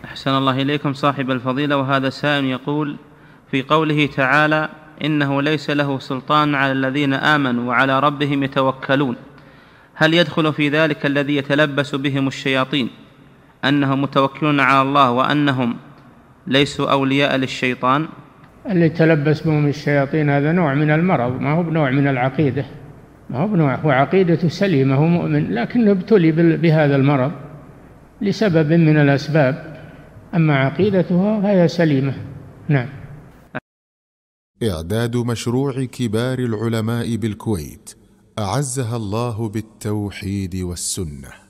أحسن الله إليكم صاحب الفضيلة. وهذا سائل يقول: في قوله تعالى: إنه ليس له سلطان على الذين آمنوا وعلى ربهم يتوكلون، هل يدخل في ذلك الذي يتلبس بهم الشياطين أنهم متوكلون على الله وأنهم ليسوا أولياء للشيطان؟ اللي يتلبس بهم الشياطين هذا نوع من المرض، ما هو بنوع من العقيدة، ما هو بنوع، هو عقيدته سليمة، هو مؤمن، لكنه ابتلي بهذا المرض لسبب من الأسباب، أما عقيدته فهي سليمة. نعم. إعداد مشروع كبار العلماء بالكويت أعزها الله بالتوحيد والسنة.